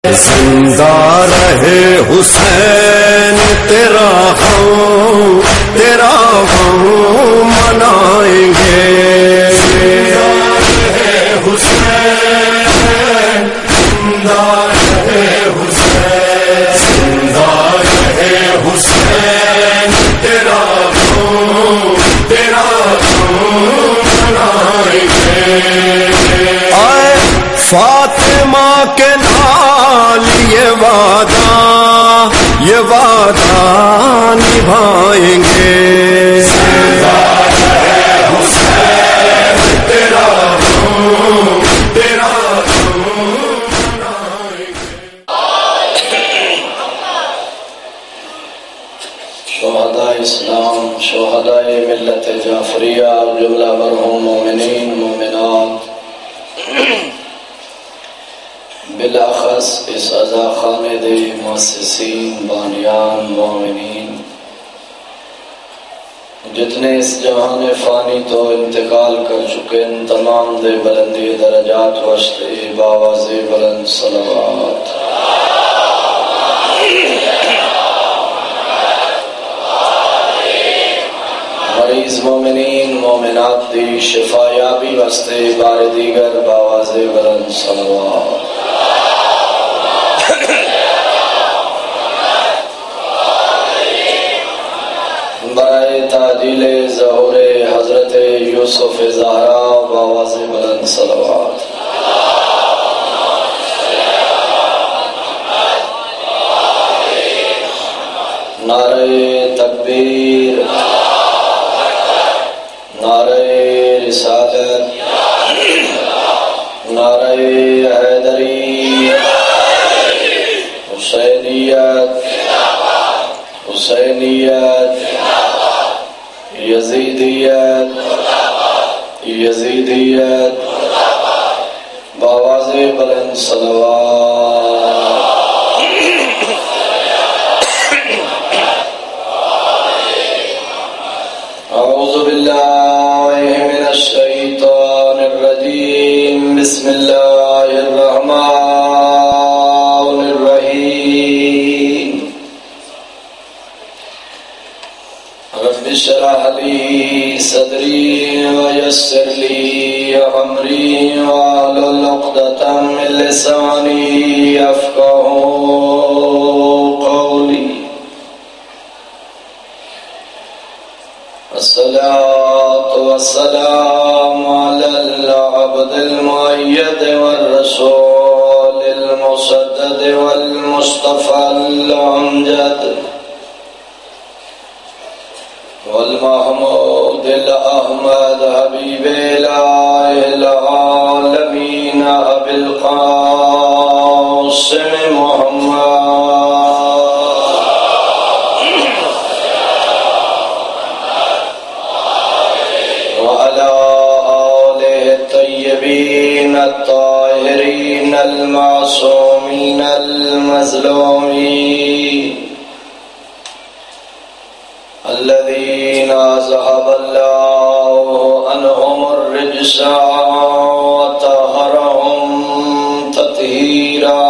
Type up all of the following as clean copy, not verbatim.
زندہ رہے حسین تیرا غم منائیں گے. زندہ رہے حسین، زندہ رہے حسین، زندہ رہے حسین تیرا غم منائیں گے. آئے فاطمہ کے نال یہ وعدہ نبھائیں گے. زندہ رہے حسین تیرا غم منائیں گے. شہداء اسلام، شہداء ملت جعفریہ، جملہ مرحوم مومنین مومنات، بالاخص اس عزا خانے دے مؤسسین، بانیان، مومنین جتنے اس جہان فانی تو انتقال کر چکے ہیں، تمام دے بلندی درجات واسطے باواز بلند صلوات. مریض مومنین مومنات دی شفا یابی واسطے بار دیگر باواز بلند صلوات. برائے تعجیل ظہور حضرت یوسف زہرا باواز بلند صلوات. نعرہ تکبیر، نعرہ رسالت، نعرہ حیدری، حسینیت، حسینیت، یزیدیت، یزیدیت باواز بلند صلوات. اعوذ باللہ من الشیطان الرجیم، بسم اللہ الرحمن الرحیم. رب اشرح لی صدری ویسر لی امری واحلل عقدۃ من لسانی یفقهوا قولی. الصلاة والسلام على العبد المؤيد والرسول المسدد والمصطفى الأمجد والمحمود الأحمد حبيب إله العالمين أبي القاسم محمد وعلى آله الطيبين الطاهرين المعصومين المظلومين الذين ذهب الله عنهم الرجس وطهرهم تطهيرا.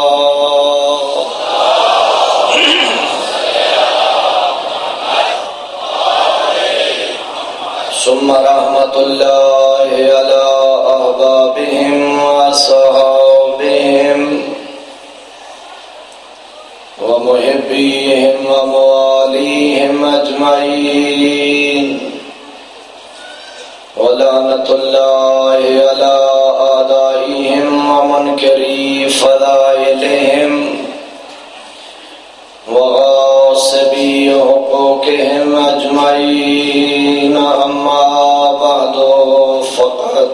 ثم رحمة الله على أحبابهم وأصحابهم ومحبيهم ومواليهم أجمعين. ولعنة الله على أعدائهم ومنكري فضائلهم وغاصبي حقوقهم أجمعين. أما بعد فقد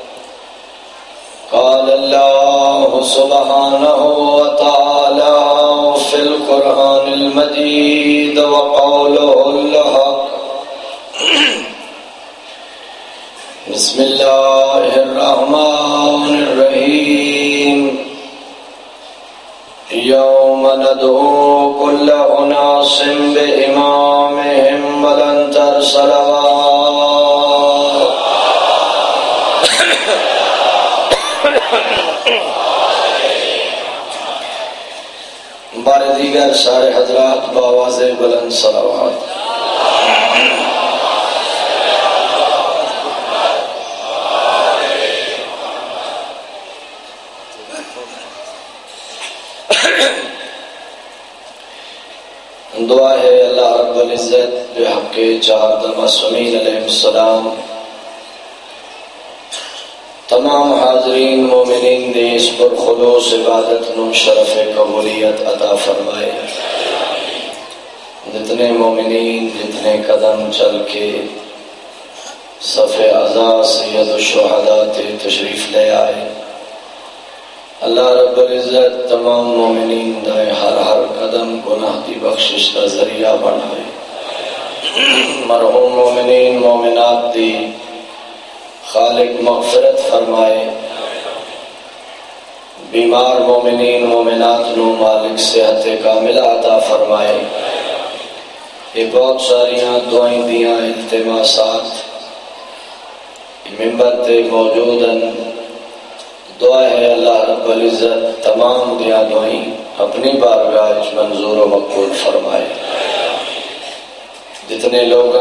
قال الله سبحانه وتعالى في القرآن المجيد وقوله الحق. بسم الله الرحمن الرحيم. يوم ندعو كل أناس بإمامهم ولن ترسل بار دیگر سارے حضرات بآواز بلند صلوات. دعا ہے اللہ رب العزت بحق چار معصومین علیہ السلام تمام حاضرین مومنین دے اس پر خلوص عبادت نو شرف قبولیت عطا فرمائے. جتنے مومنین جتنے قدم چل کے صف اعزاز سید الشہداء تے تشریف لے آئے، اللہ رب العزت تمام مومنین دے ہر قدم گناہ دی بخشش کا ذریعہ بنائے. مرحوم مومنین مومنات دی خالق مغفرت فرمائے. بیمار مومنین مومنات نو مالک صحت کاملہ عطا فرمائے. یہ بہت ساریاں دعائیں دیاں التماسات ممبر تے موجود ہیں. دعا ہے اللہ رب العزت تمام دیا دعائیں اپنی بارگاہ منظور و مقبول فرمائے. جتنے لوگ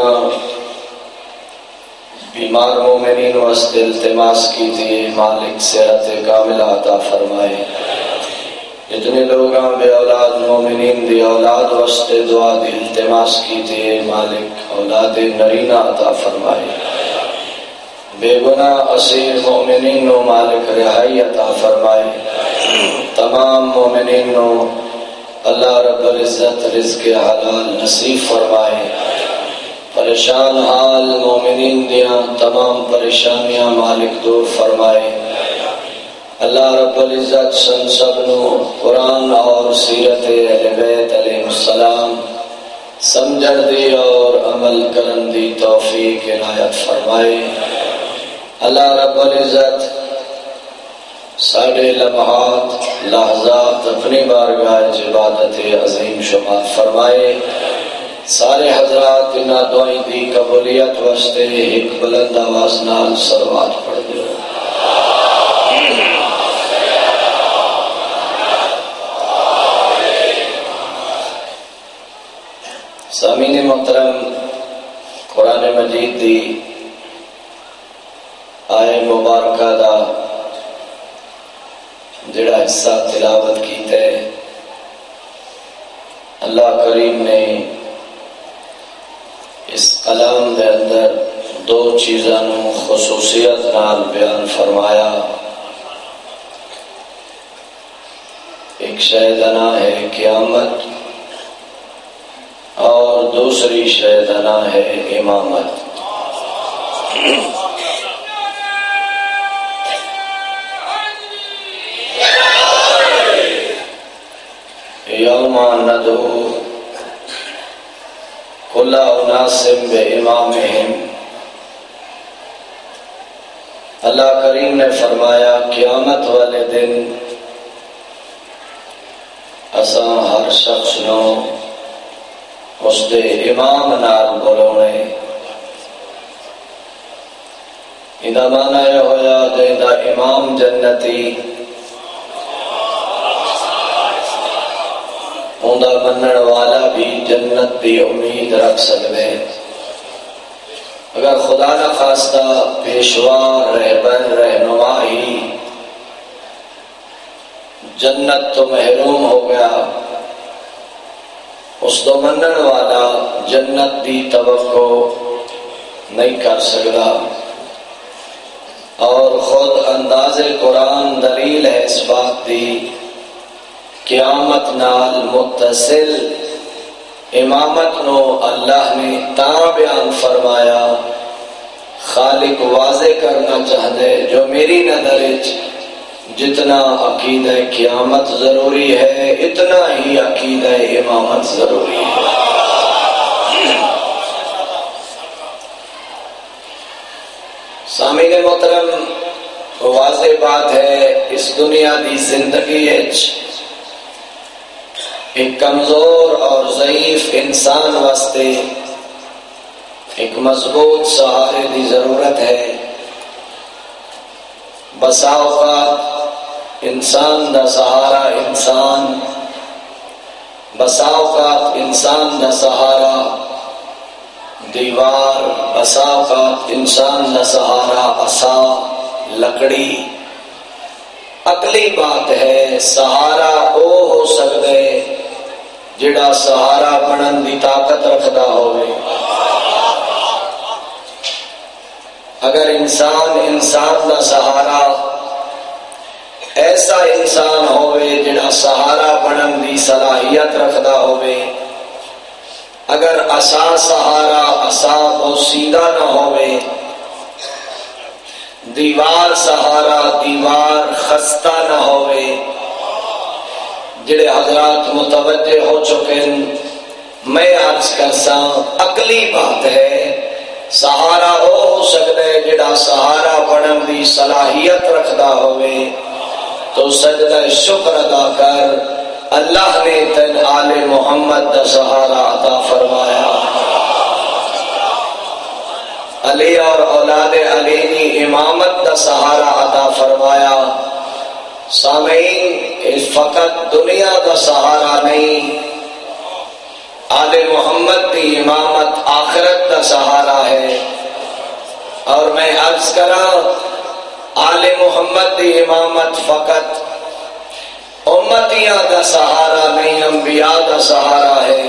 بیمار مومنین واسطے التماس کی تھی مالک صحت کاملہ عطا فرمائے. جتنے لوگ بے اولاد مومنین دی اولاد واسطے دعا دی التماس کی تھی مالک اولاد نرینہ عطا فرمائے. بے گناہ اسیر مومنین نو مالک رہائی عطا فرمائے. تمام مومنین نو اللہ رب العزت رزق حلال نصیب فرمائے. پریشان حال مومنین دیاں تمام پریشانیاں مالک دور فرمائے. اللہ رب العزت سن سب نو قرآن اور سیرت اہل بیت علیہ السلام سمجھن دی اور عمل کرن دی توفیق عنایت فرمائے. اللہ رب العزت ساڑھے لمحات لحظات اپنی بارگاہ عبادت عظیم شمار فرمائے. سارے حضرات انہاں دعائیں دی قبولیت واسطے ایک بلند آواز نال صلوات پڑھ دو. سامعین محترم، قرآن مجید دی آئے مبارکہ دا جڑا حصہ تلاوت کیتے اللہ کریم نے اس کلام دے اندر دو چیزاں نو خصوصیت نال بیان فرمایا. ایک شہدنا ہے قیامت اور دوسری شہدنا ہے امامت. یوم ندعو کل اناس بامامہم. اللہ کریم نے فرمایا قیامت والے دن اساں ہر شخص نو اس دے امام نال بلونے. ادا مانا یہ ہویا جیدہ امام جنتی ہوندہ منن والا بھی جنت دی امید رکھ سکتے. اگر خدا نہ خواستہ پیشوا رہبر رہنما ہی جنت تو محروم ہو گیا، اس تو منن والا جنت دی توقع نہیں کر سکتا. اور خود انداز قرآن دلیل ہے اس بات دی قیامت نال متصل امامت نو اللہ نے تاں بیان فرمایا. خالق واضح کرنا چاہتے جو میری نظر جتنا عقیدہ قیامت ضروری ہے اتنا ہی عقیدہ امامت ضروری ہے. سامعین محترم، واضح بات ہے اس دنیا دی زندگی ایک کمزور اور ضعیف انسان واسطے ایک مضبوط سہارے دی ضرورت ہے. بسا اوقات انسان دا سہارا انسان بسا اوقات انسان دا سہارا دیوار، بسا اوقات انسان دا سہارا عصا، لکڑی. اگلی بات ہے سہارا او ہو سکدے جڑا سہارا بنن دی طاقت رکھدا ہوئے. اگر انسان دا سہارا ایسا انسان ہوئے جڑا سہارا بنن دی صلاحیت رکھدا ہوئے، اگر عصا سہارا عصا بوسیدہ نہ ہوئے، دیوار سہارا دیوار خستہ نہ ہوئے، جڑے حضرات متوجہ ہو چکے میں عرض کرساں اگلی بات ہے سہارا وہ ہو سکتا ہے جڑا سہارا بنن دی صلاحیت رکھدا ہوئے. تو سجدہ شکر ادا کر، اللہ نے تن آل محمد دا سہارا عطا فرمایا، علی اور اولاد علی کی امامت دا سہارا عطا فرمایا. سامعین فقط دنیا دا سہارا نہیں، آل محمد کی امامت آخرت دا سہارا ہے. اور میں عرض کراں آل محمد کی امامت فقط امتیاں دا سہارا نہیں، انبیاء دا سہارا ہے.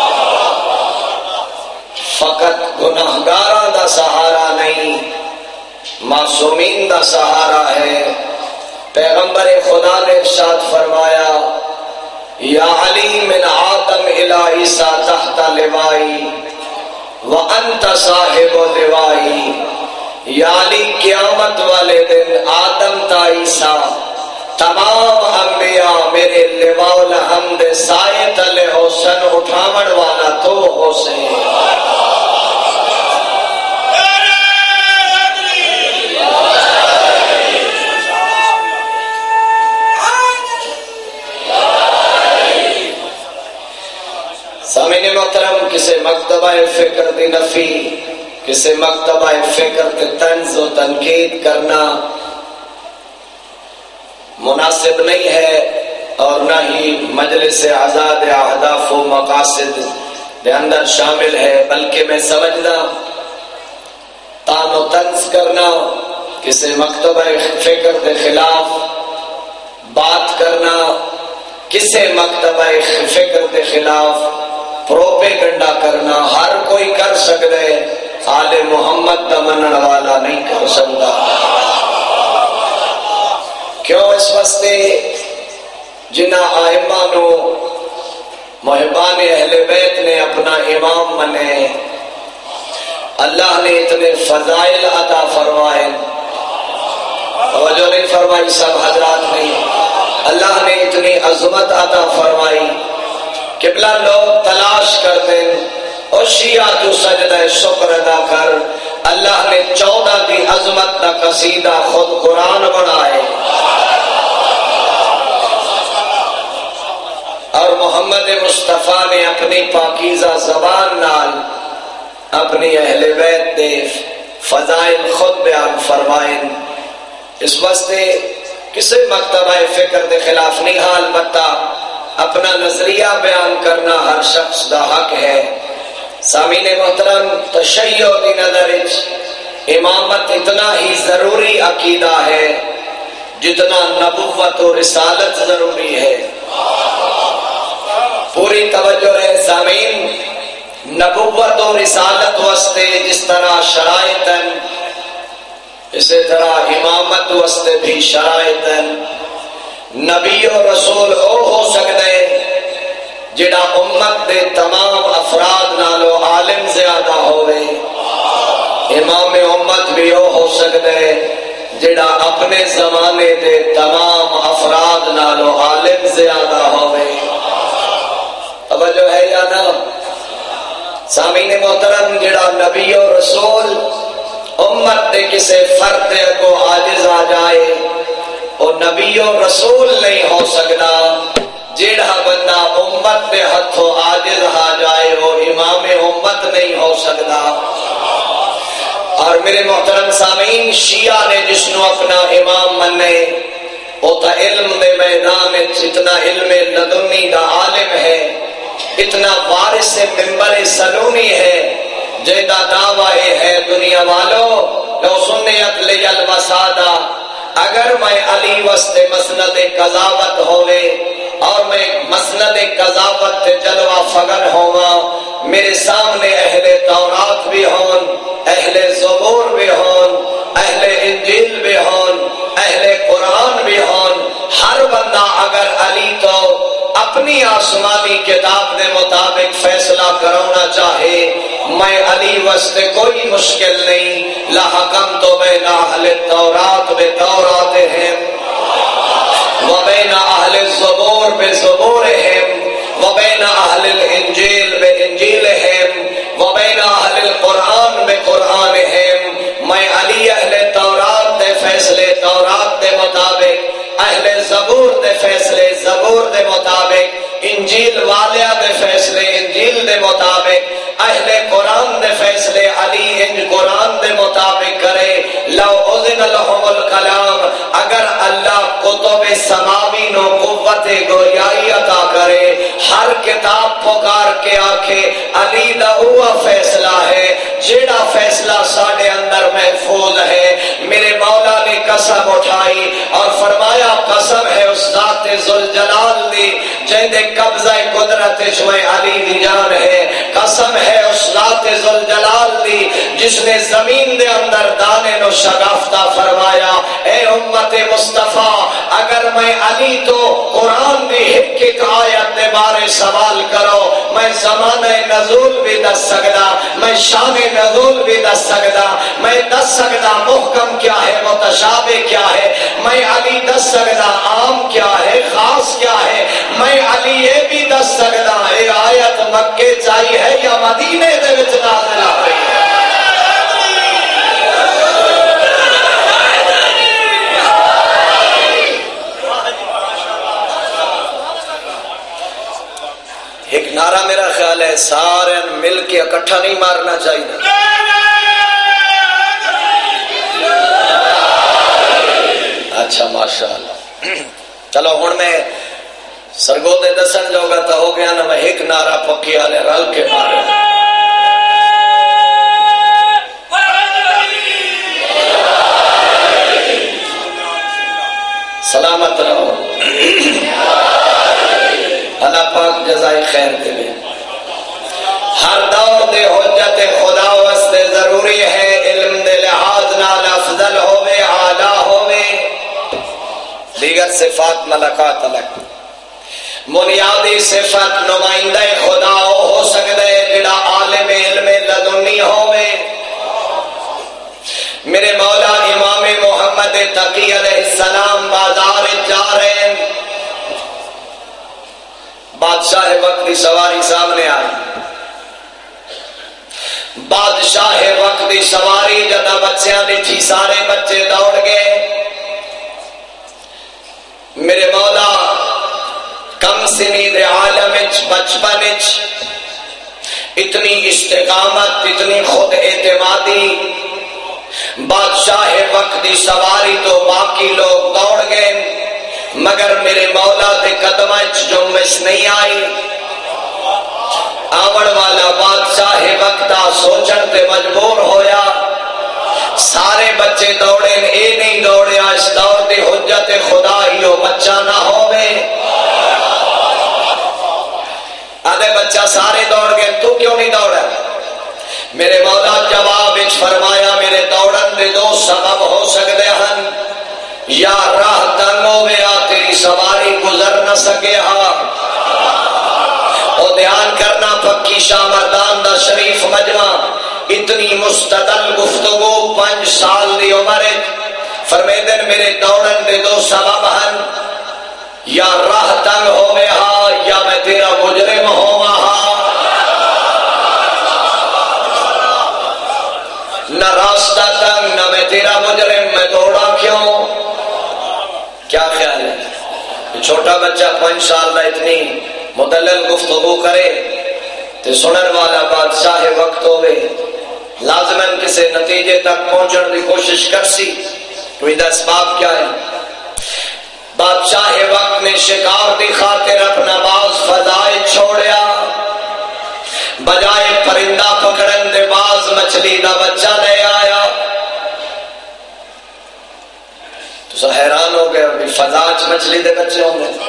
فقط گناہگاراں دا سہارا نہیں، معصومین دا سہارا ہے. پیغمبر خدا نے ارشاد فرمایا یا علی من آدم الی عیسیٰ تحت لوائی وانت صاحب لوائی. یا علی قیامت والے دن آدم تا عیسیٰ تمام انبیاء میرے لواء الحمد سائے تلے حسن اٹھاون والا تو ہو سے. سامعین محترم، کسے مکتبہ فکر دی نفی، کسے مکتبہ فکر تے طنز و تنقید کرنا مناسب نہیں ہے، اور نہ ہی مجلس آزاد اہداف و مقاصد دے اندر شامل ہے. بلکہ میں سمجھنا تان و طنز کرنا، کسے مکتبہ فکر دے خلاف بات کرنا، کسے مکتبہ فکر دے خلاف پروپیگنڈا کرنا ہر کوئی کر سکتے، آل محمد دا منن والا نہیں کر سکتا. کیوں؟ اس واسطے جنہ آئمہ نو محبان اہل بیت نے اپنا امام منے، اللہ نے اتنے فضائل عطا فرمائے. توجہ نہیں فرمائی سب حضرات نے؟ اللہ نے اتنی عظمت عطا فرمائی. قبلہ لوگ تلاش کرتے اور شیعہ جو سجدہ شکر ادا کر، اللہ نے 14 کی عظمت کا قصیدہ خود قرآن بنائے. اور محمد مصطفیٰ نے اپنی پاکیزہ زبان نال اپنی اہل بیت دے فضائل خود بیان فرمائے. اس واسطے کسی مکتبہ فکر دے خلاف نہیں، حال البتہ اپنا نظریہ بیان کرنا ہر شخص دا حق ہے. سامعین محترم، تشیع دی نظر امامت اتنا ہی ضروری عقیدہ ہے جتنا نبوت و رسالت ضروری ہے. پوری توجہ ہے سامعین، نبوت و رسالت واسطے جس طرح شرائط ہیں، اسی طرح امامت واسطے بھی شرائط ہیں. نبی و رسول او ہو سکتے جڑا امت دے تمام افراد نالو عالم زیادہ ہوئے. امام امت بھی او ہو سکتے جڑا اپنے زمانے دے تمام افراد نالو عالم زیادہ ہوئے. توجہ ہے یا نہ؟ سامعین محترم، جڑا نبی و رسول امت دے کسے فرد کو عاجز آ جائے، وہ نبی و رسول نہیں ہو سکتا. جیڑا بندہ امت دے ہتھوں عاجز آ جائے وہ امام امت نہیں ہو سکتا. اور میرے محترم سامعین، شیعہ نے جس نو اپنا امام منے وہ تا علم دے میدان اتنا علم لدنی دا عالم ہے اتنا وارث منبر سلونی ہے جیدہ دعوی ہے دنیا والو لو سنیت لی الوسادہ اگر میں علی وسط مسند قضاوت ہوئے اور میں مسند قضاوت جلوہ فگر ہوا میرے سامنے اہل تورات بھی ہون اہل زبور بھی ہون اہل انجیل بھی ہون اہل قرآن بھی ہون ہر بندہ اگر علی تو اپنی آسمانی کتاب کے مطابق فیصلہ کرانا چاہے میں علی وسط کوئی مشکل نہیں لحکم تو بین اہل التورات بتوراتہم وبین اہل الزبور بزبورہم وبین اہل الانجیل بانجیلہم وبین اہل القرآن بقرآنہم میں علی اہل تورات دے فیصلے تورات دے مطابق اہل زبور دے فیصلے زبور دے مطابق انجیل والیاں دے فیصلے انجیل دے مطابق اہل قرآن دے فیصلے علی ان قرآن دے مطابق کرے لو اذن لهم الکلام اگر اللہ کتب سماوی نو قوت گویائی عطا کرے ہر کتاب پکار کے آکھے علی دا ہوا فیصلہ ہے جیڑا فیصلہ ساڑھے اندر محفوظ ہے میرے مولا نے قسم اٹھائی اور فرمایا قسم ہے اس ذات ذوالجلال دی جہدے قبضہ قدرت میں علی دی جان ہے قسم ہے اس ذات ذوالجلال دی جس نے زمین دے اندر دانے نو شگافتہ فرمایا اے امت مصطفیٰ اگر میں علی تو قرآن دی ایک ایک آیت دے بارے سوال کرو میں زمانہ نزول بھی دس سکدا میں شان نزول بھی دس سکدا میں دس سکدا محکم کیا ہے متشابہ کیا ہے میں علی دس سکدا عام کیا ہے خاص کیا ہے میں علی یہ بھی دس سکدا اے آیت مکے چاہی ہے یا مدینے دے وچ نازل ہوئی ہے ایک نعرہ میرا خیال ہے سارے مل کے اکٹھا نہیں مارنا چاہیے اچھا ماشاءاللہ چلو ہن میں سرگودے دسن جو گا تو ہو گیا نا میں ایک نعرہ پکی آلے رل کے مارے سلامت رہو اللہ پاک جزائے خیر دے ہر دور دے حجت خدا واسطے ضروری ہے علم دے لحاظ نال افضل ہوے اعلی ہوے دیگر صفات ملکات الگ بنیادی صفت نمائندہ خدا ہو سکتا ہے جڑا عالم علم لدنی ہوے میرے مولا امام محمد تقی علیہ السلام بازار جا رہے ہیں بادشاہ وقت کی سواری سامنے آئی بادشاہ وقت کی سواری جدا بچیاں دیکھی سارے بچے دوڑ گئے میرے مولا کم سنی دے عالم بچپن اتنی استقامت اتنی خود اعتمادی بادشاہ وقت کی سواری تو باقی لوگ دوڑ گئے مگر میرے مولا دے قدمہ جمس نہیں آئی آوڑ والا بادشاہ وقتا سوچن تے مجبور ہویا سارے بچے دوڑے اے نہیں دوڑیا اس دور دی حجت خدا ہیو بچہ نہ ہوئے آدھے بچہ سارے دوڑ گئے تو کیوں نہیں دوڑا میرے مولا جواب اچ فرمایا میرے دوڑن دے دو سبب ہو سکتے ہیں یا راہ تنگ ہویا تیری سواری گزر نہ سکے ہاں او دھیان کرنا پکی شاہ مردان دا شریف مجمع اتنی مستدل گفتگو 5 سال دی عمر فرمیدن میرے دوڑن دے دو سبب ہیں یا راہ تنگ ہوئے ہاں یا میں تیرا مجرم ہوا ہاں نہ راستہ تنگ نہ میں تیرا مجرم میں دوڑا کیوں کیا خیال ہے چھوٹا بچہ 5 سال دا اتنی مدلل گفتگو کرے تے سنن والا بادشاہ وقت ہوئے لازماً کسی نتیجے تک پہنچن دی کوشش کر سی تو یہ اسباب کیا ہے بادشاہ وقت نے شکار دی خاطر اپنا باز فضائے چھوڑیا مچھلی دا بچہ لے آیا تو حیران ہو گئے کہ فضا چ مچھلی دے بچے ہوں گے.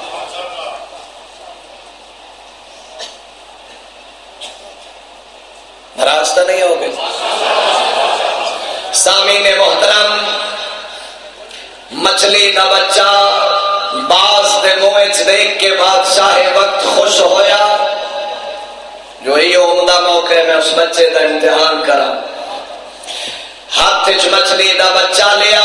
راستہ نہیں ہو گئے. سامعین محترم مچھلی دا بچہ باز دے منہ دیکھ کے بادشاہ وقت خوش ہویا جو یہ عمدہ موقع میں اس بچے دا امتحان کرا. ہاتھ وچ مچھلی دا بچہ لیا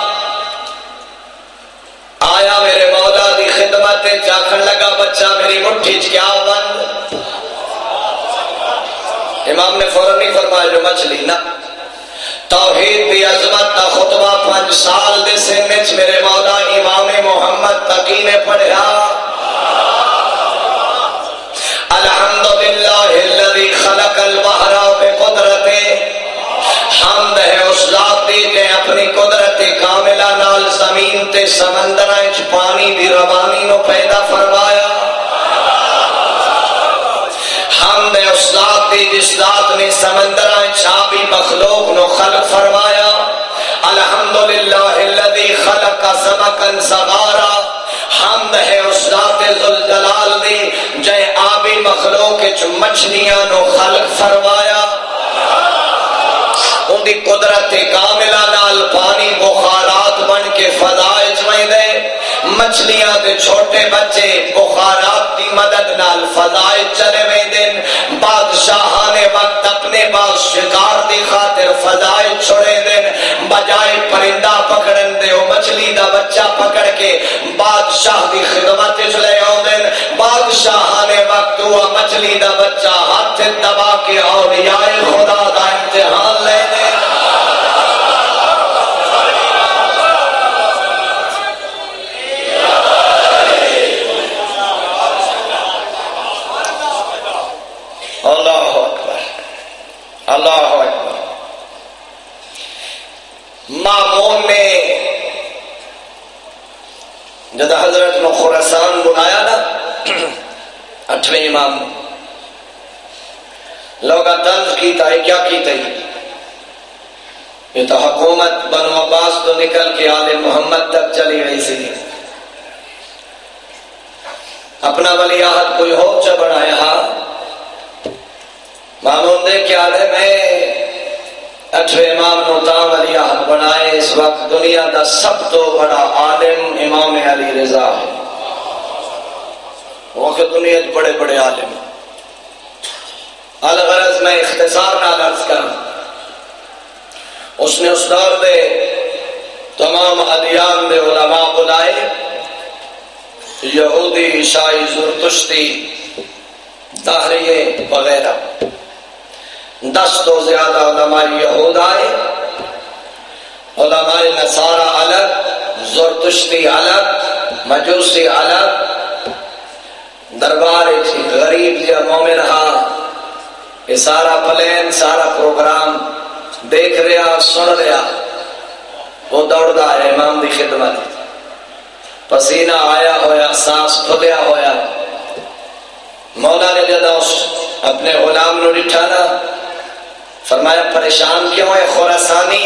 آیا میرے مولا دی خدمت چاکھن لگا بچہ میری مٹھی چ کیا بند. امام نے فوراً نہیں فرمایا جو مچھلی نہ توحید دی عظمت دا خطبہ 5 سال دے سن وچ میرے مولا امام محمد تقی نے پڑھیا. الحمدللہ الذی خلق البحر بقدرتے حمد ہے اس ذات دی کہ اپنی قدرت کاملہ نال زمین تے سمندراں وچ پانی دی روانی نو پیدا فرمایا. حمد ہے اس ذات دی جس ذات نے سمندراں وچ آبی مخلوق نو خلق فرمایا. الحمدللہ الذی خلق سمکا صغارا حمد ہے اس ذات ذوالجلال دی جے آبی مخلوق وچ مچھلیاں نو خلق فرمایا. ان دی قدرت کاملہ نال پانی بخارات بن کے فضا وچ ویندے مچھلیاں دے چھوٹے بچے بخارات دی مدد نال فضا وچ چلے ویندے. بادشاہاں نے وقت اپنے باز شکار دی خاطر فضا وچ چھوڑے دین بجائے پرندہ پکڑن دے او مچھلی دا بچہ پکڑ کے بادشاہ دی خدمت وچ لے آوندے. بادشاہاں نے وقت ہوا مچھلی دا بچہ ہاتھ دبا کے اولیاء خدا دا امتحان لے دے. اللہ اکبر اللہ اکبر. مامون نے جب حضرت نو خراسان بلایا نا 8ویں امام لوگا طنز کیتا ہے کیا کیتا ہے یہ تو حکومت بنو عباس تو نکل کے آل محمد تک چلی گئی سی. اپنا ولی عہد کوئی ہو چا بنایا ہاں مامون دے کیا ہے میں 8ویں امام نوتا ولی عہد بنائے. اس وقت دنیا دا سب تو بڑا عالم امام علی رضا ہے. وہ کہ دنیا بڑے بڑے عالم. الغرض میں اختصار نہ عرض کروں اس نے اس دور دے تمام ادیان دے علماء بلائے یہودی عیسائی زرتشتی دہریے وغیرہ 10 تو زیادہ علماء یہود آئے. علماء نصارہ الگ زرتشتی الگ مجوسی الگ دربار غریب یا مومن ہاں یہ سارا پلین سارا پروگرام دیکھ رہا سن رہا. وہ دوڑتا ہے امام دی خدمت پسینہ آیا ہویا سانس پھدیا ہویا. مولا نے جدا اپنے غلام نو ڈٹھا نا فرمایا پریشان کیوں ہے خراسانی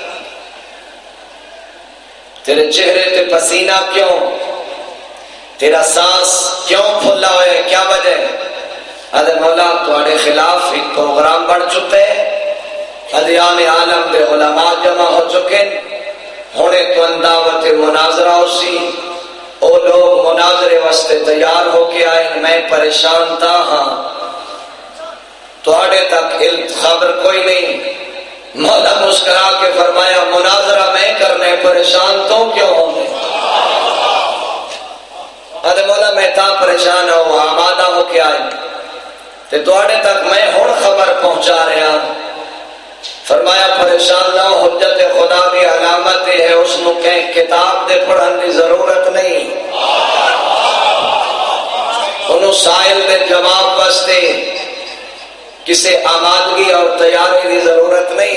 تیرے چہرے تے پسینہ کیوں تیرا سانس کیوں پھلا ہوئے کیا وجہ. ادھے مولا تواڈے خلاف ایک پروگرام بڑھ چکے ادیان عالم دے علماء جمع ہو چکے ہونے تو انداوت مناظرہ ہو سی او لوگ مناظرے واسطے تیار ہو کے آئے. میں پریشان تھا ہاں تواڈے تک خبر کوئی نہیں. مولا مسکرا کے فرمایا مناظرہ میں کرنے پریشان تو کیوں ہوں گے. ادھے مولا میں تا پریشان ہوں آمادہ ہو کے آئے تے تواڈے تک میں ہن خبر پہنچا رہا. فرمایا پریشان نہ ہو حجت خدا دی علامت ہے اس نو کہیں کتاب دے پڑھن دی ضرورت نہیں. انہوں سائل دے جواب واسطے کسی آمادگی اور تیاری کی ضرورت نہیں.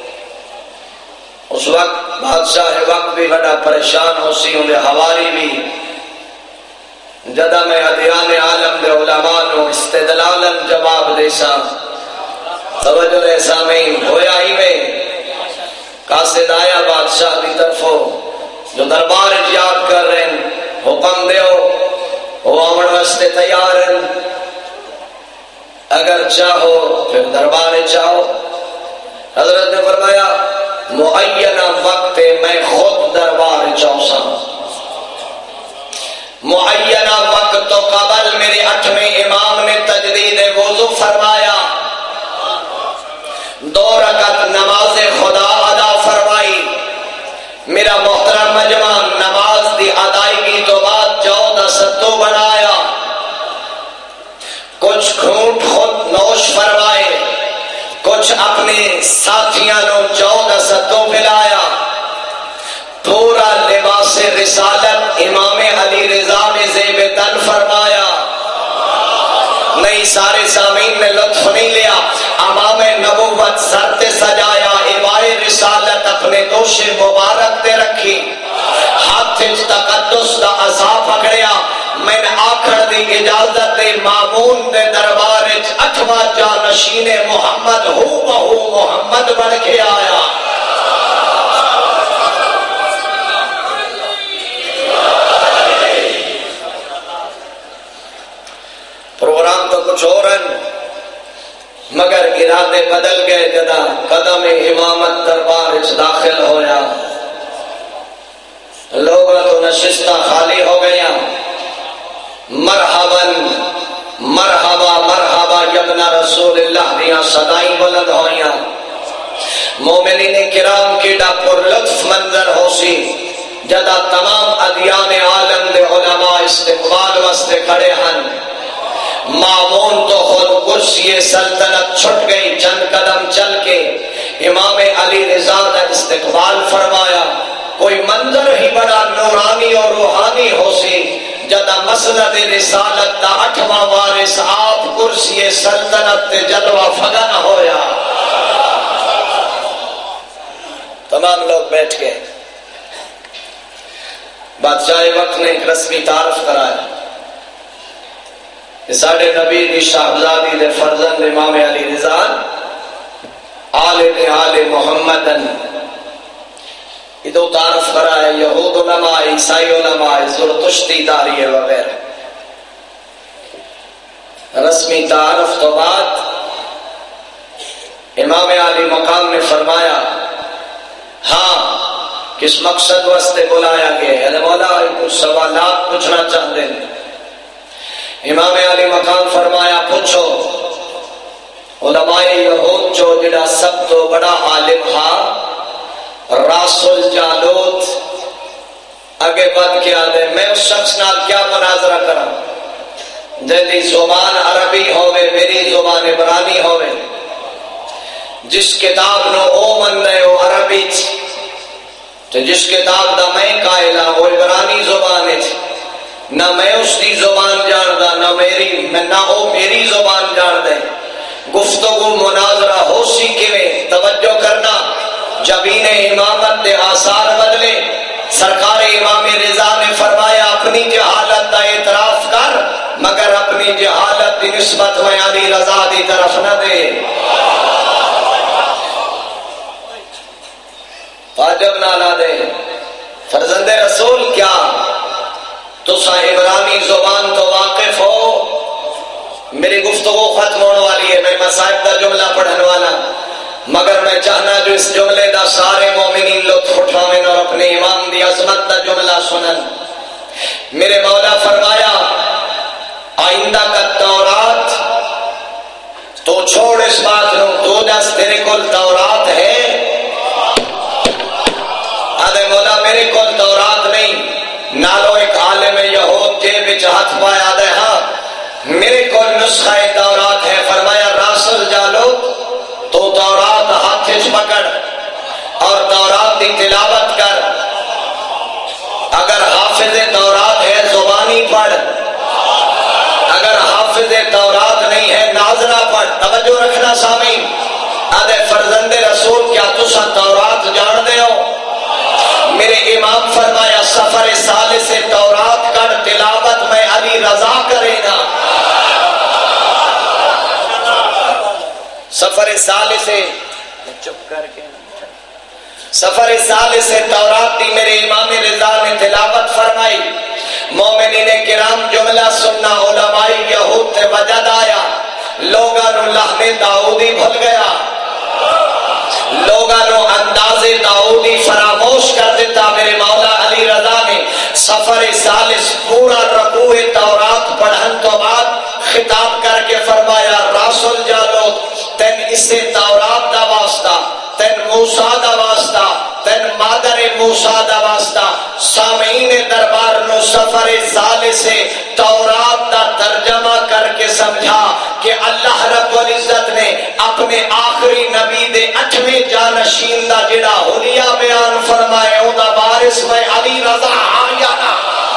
اس وقت بادشاہ وقت بھی بڑا پریشان ہو سی انہیں حواری بھی جدہ میں ادیان عالم دے علماء نو استدلالا جواب دے سا توجہ دے سامعین، ہویا ہی میں قاصد آیا بادشاہ کی طرفوں جو دربار یاد کر رہے ہیں، حکم دیو وہ آمن واسطے تیار ہیں، اگر چاہو پھر دربار چاہو۔ حضرت نے فرمایا معینہ وقت میں خود دربار چاہسا، معینہ وقت تو قبل میرے 8ویں امام نے تجدید وضو فرمایا، 2 رکعت نماز خدا ادا فرمائی۔ میرا محترم مجمع، نماز دی ادائیگی تو بعد 14 ستو بنایا، کچھ گھونٹ خود نوش فرمائے، کچھ اپنے ساتھیاں نو 14 ستو پلایا، پورا لباس رسالت امام علی رضا نے زیب تن فرمایا۔ نہیں، سارے سامعین نے لطف نہیں لیا، امام نبوت سر تے سجایا، ایوائے رسالت اپنے دوش مبارک تے رکھی، ہاتھ تقدس دا عصا پکڑیا۔ میں نے آخر دی اجازت مامون دے دربار 8واں جانشین محمد ہو بہو محمد بن کے آیا۔ پروگرام تو کچھ اور ہے مگر ارادے بدل گئے جدا قدم امامت دربار داخل ہویا، لوگ تو نشستہ خالی ہو گیا۔ مرحبا مرحبا مرحبا یبنا رسول اللہ دیاں صدائیں بلند ہویاں۔ مومنین کرام کی ڈا پر لطف منظر ہو سی جدا تمام ادیان عالم دے علماء استقبال واسطے کھڑے ہن۔ مامون تو خود کرسی سلطنت چھٹ گئی، چند قدم چل کے امام علی رضا کا استقبال فرمایا۔ کوئی منظر ہی بڑا نورانی اور روحانی ہو سی جدا مسند رسالت دا 8واں وارث آپ کرسی سلطنت تے جلوہ فگن ہویا۔ تمام لوگ بیٹھ گئے، بادشاہ وقت نے ایک رسمی تعارف کرایا، ساڑھے نبی دی شاہزادی دے فرزند امام علی رضا آل محمدن ادو تعارف کرا ہے، یہود علماء، عیسائی علماء، زرتشتی داری وغیرہ۔ رسمی تعارف تو بعد امام علی مقام نے فرمایا ہاں کس مقصد واسطے بلایا گیا ہے؟ مولا کچھ سوالات پوچھنا چاہتے ہیں۔ امام علی مقام فرمایا پوچھو۔ علماء یہود جو جڑا سب تو بڑا عالم ہا راس الجالوت اگے بد کے آدھے میں اس شخص نال کیا مناظرہ کرا جدی زبان عربی ہوئے میری زبان عبرانی ہوئے، جس کتاب نو او من دے او عربی تو جس کتاب دا میں قائلہ وہ عبرانی زبان ہے، نہ میں اس کی زبان جاندہ نہ او میری زبان جاندے۔ گفتگو مناظرہ ہو سی کیویں؟ توجہ کرنا، جبین امامت دے آثار بدلے۔ سرکار امام رضا نے فرمایا اپنی جہالت دا اعتراف کر مگر اپنی جہالت دی نسبت میں علی رضا دی طرف نہ دے۔ واجب نہ لا دے۔ فرزند رسول کیا تو عبرانی زبان تو واقف ہو؟ میری گفتگو ختم ہونے والی ہے، میں مصائب کا جملہ پڑھنے والا مگر میں چاہنا جو اس جملے دا سارے مومنین لطف اٹھاویں اور اپنے امام دی عظمت دا جملہ سنن۔ میرے مولا فرمایا آئندہ کا تورات تو چھوڑ اس بات نو، تو دس تیرے کل تورات ہے؟ آدھے مولا میرے کل تورات نہیں۔ نالو ایک عالم یہود جے بچ ہاتھ پایا دے ہاں میرے کو نسخہ تورات ہے۔ فرمایا راسل جالو تو تورات ہاتھ پکڑ اور تورات کی تلاوت کر، اگر حافظ تورات ہے زبانی پڑھ، اگر حافظ تورات نہیں ہے ناظرہ پڑھ۔ توجہ رکھنا سامعین، آدھے فرزند رسول کیا تسا تورات جان دے ہو؟ میرے امام فرمایا سفر ثالث سے تورات کر تلاوت میں علی رضا کرے گا۔ سفر ثالث سے چپ کر کے سفر ثالث سے تورات دی میرے امام رضا نے تلاوت فرمائی. مومنین کرام جملہ سننا علماء یہود تے وجد آیا لوگاں نو لحن داؤدی بھول گیا, لوگاں نو انداز داؤدی فراموش کر دیتا. میرے مولا علی رضا نے سفر ثالث پورا رکوع تورات پڑھن تو بعد خطاب کر کے فرمایا رسول جالوت تین اسے تورات دا واسطہ, تین موسیٰ دا واسطہ, تین مادر موسیٰ دا واسطہ. سامعین دربار نو سفر ثالث سے تورات دا ترجمہ کر کے سمجھا کہ اللہ رب العزت نے اپنے آخری نبی دے 8ویں جانشین دا جڑا حلیہ بیان فرمائے او دا وارث میں علی رضا آیا نا.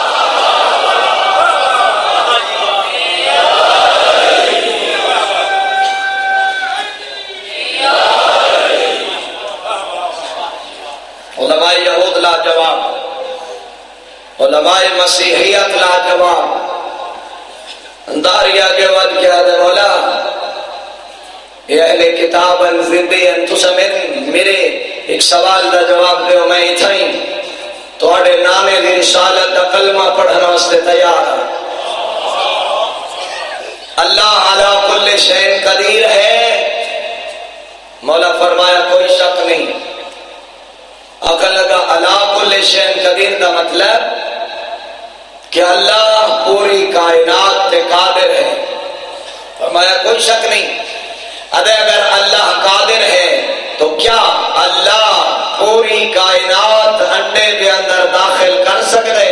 علماء یہود لا جواب, علماء مسیحیت لا جواب. انداریا کے بعد کیا دے مولا یہ اہل کتاب انزدی انتسمن میرے ایک سوال دا جواب دے میں اتھائیں توڑے نامے دی رسالت دا کلمہ پڑھنا واسطے تیار. اللہ علی کل شیء قدیر ہے. مولا فرمایا کوئی شک نہیں. عقل لگا اللہ کل شیء قدیر دا مطلب کہ اللہ پوری کائنات تے قادر ہے. فرمایا کوئی شک نہیں. اگر اللہ قادر ہے تو کیا اللہ پوری کائنات انڈے کے اندر داخل کر سکتے؟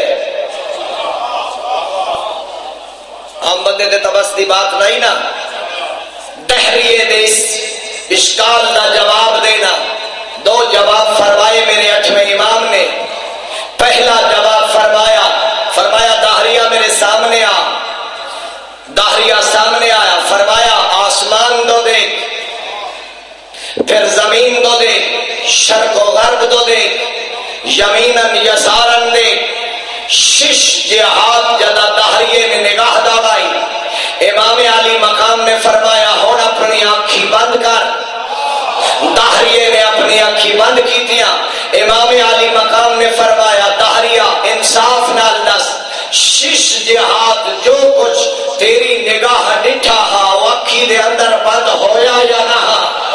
ہم بندے دے تبس دی بات نہیں نا. دہریے دے اس اشکال دا جواب دینا. دو جواب فرمائے میرے 8ویں امام نے. پہلا جواب فرمایا داہریہ میرے سامنے آ. داہریہ سامنے آیا, فرمایا آسمان دو دیکھ, پھر زمین دو دیکھ, شرق و غرب دو دیکھ, یمیناً یسارن دیکھ. 6 جہات جدا داہریے نے نگاہ داڑائی. امام علی مقام نے فرمایا ہون اپنی آنکھی بند کر. داہریے نے اپنی آنکھی بند کی دیا. امام علی مقام نے فرمایا داہریہ انصاف نال دس 6 جہات جو کچھ تیری نگاہ ڈٹھا ہا وہ اکھی دے اندر بند ہویا یا نہ.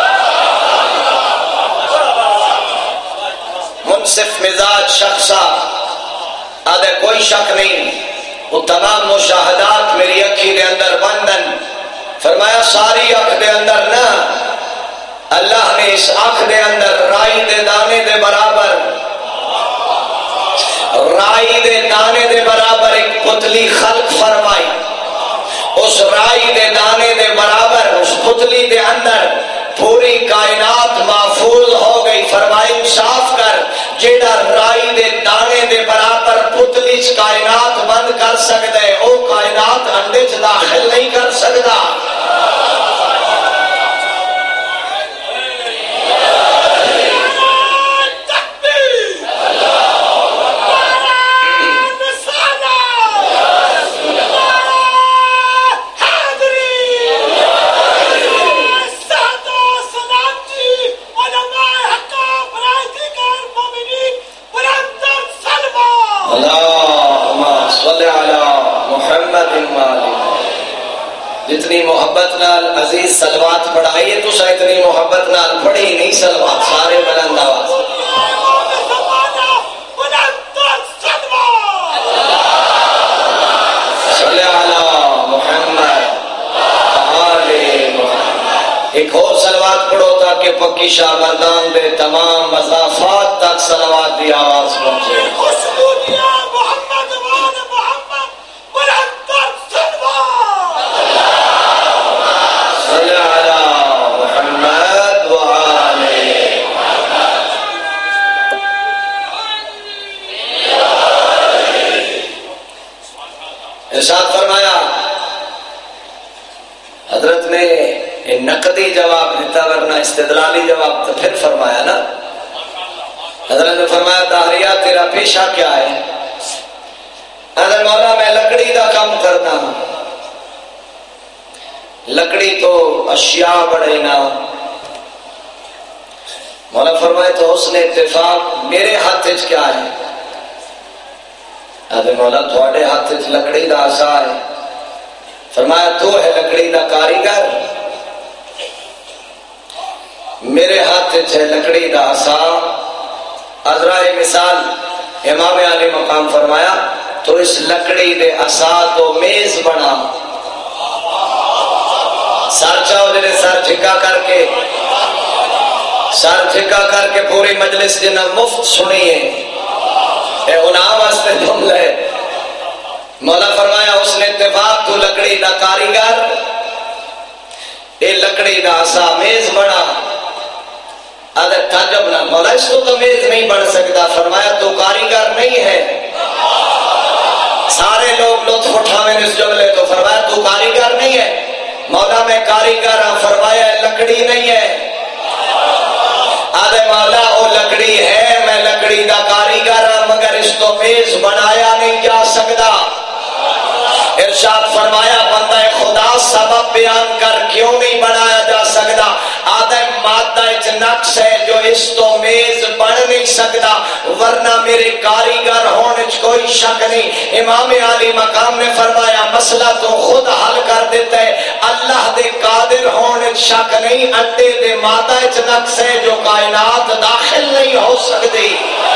منصف مزاج شخصا آدھے کوئی شک نہیں وہ تمام مشاہدات میری اکھی دے اندر بندن. فرمایا ساری اکھ دے اندر نہ, اللہ نے اس آنکھ دے اندر رائی دے دانے دے برابر, رائی دے دانے دے برابر ایک پتلی خلق فرمائی. اس رائی دے دانے دے برابر اس پتلی دے اندر پوری کائنات محفوظ ہو گئی. فرمایا انصاف کر, جیڑا رائی دے دانے دے برابر پتلی چ کائنات بند کر سکتا ہے او کائنات انڈے چ داخل نہیں کر سکتا. جتنی محبت نال عزیز سلوات پڑھائیے تو شاید اتنی محبت نال پڑھی نہیں سلوات. سارے بلند آواز صلی علی محمد. ایک اور سلوات پڑھو تاکہ پکی شاہ مردان دے تمام مضافات تک سلوات دی آواز پہنچے. ارشاد فرمایا حضرت نے نقدی جواب دیتا ورنہ استدلالی جواب تو پھر فرمایا نا. حضرت نے فرمایا داہریہ تیرا پیشہ کیا ہے؟ حضرت مولا میں لکڑی دا کام کرنا. لکڑی تو اشیاء بڑے نا مولا فرمائے تو حسن اتفاق میرے ہاتھ کیا ہے؟ آدھے مولا تھوڑے ہاتھ لکڑی دا عصا ہے. فرمایا تو ہے لکڑی دا کاریگر، میرے ہاتھ ہے لکڑی دا عصا. عذرائے مثال امام علی مقام فرمایا تو اس لکڑی دے عصا تو میز بنا. سر چاہو جنہیں سر جھکا کر کے پوری مجلس جنہ مفت سنیے اے انہاں واسطے جملے. مولا فرمایا اس نے اتفاق تو لکڑی دا کاریگر، اے لکڑی دا عصا میز بنا. آدھے تعجب نہ مولا اس کو تو میز نہیں بن سکتا. فرمایا تو کاریگر نہیں ہے. سارے لوگ لطف اٹھاویں اس جملے تو. فرمایا تو کاریگر نہیں ہے. مولا میں کاریگر ہوں. فرمایا لکڑی نہیں ہے. آدھے مولا وہ لکڑی ہے، میں لکڑی دا کاریگر ہوں، مگر اس کو میز بنایا نہیں جا سکتا. ارشاد فرمایا بندہ خدا سبب بیان کر کیوں نہیں بنایا جا سکتا؟ آدھے مادہ نقص ہے جو اس تو میز بن نہیں سکتا، ورنہ میرے کاریگر ہونے کوئی شک نہیں. امام علی مقام نے فرمایا مسئلہ تو خود حل کر دیتا ہے، اللہ دے قادر ہونے شک نہیں. انڈے دے مادہ نقص ہے جو کائنات داخل نہیں ہو سکتی.